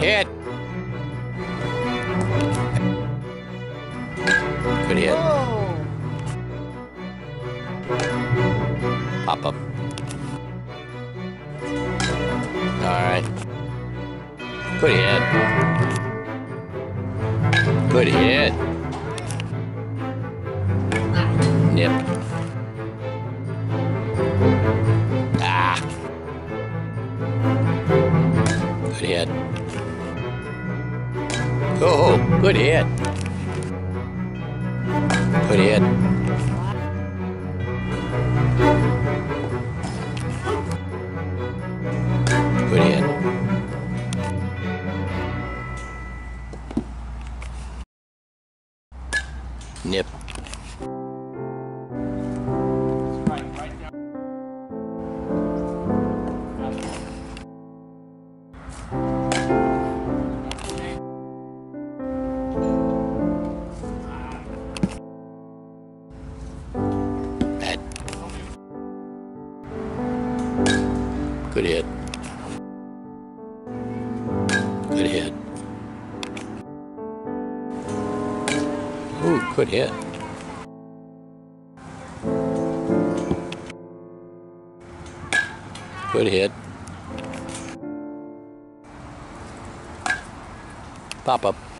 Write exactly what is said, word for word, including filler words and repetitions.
hit. Good hit. Whoa. Pop up. All right. Good hit. Good hit. Nip. Ah. Good hit. Oh, good hit. Good hit. Good hit. Nip. Bad. Good hit. Good hit. Ooh, good hit. Good hit. Pop up.